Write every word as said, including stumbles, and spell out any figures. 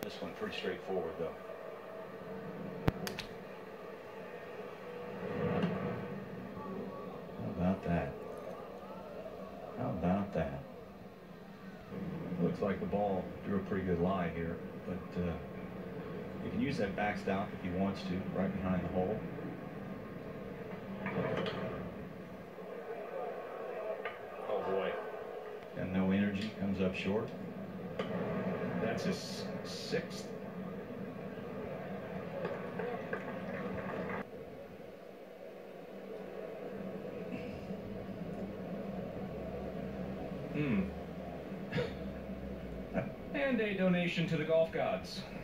This one pretty straightforward, though. How about that? How about that? Looks like the ball drew a pretty good lie here, but uh, you can use that backstop if he wants to, right behind the hole. Oh boy. And no energy, comes up short. That's his sixth. Hmm. And a donation to the golf gods.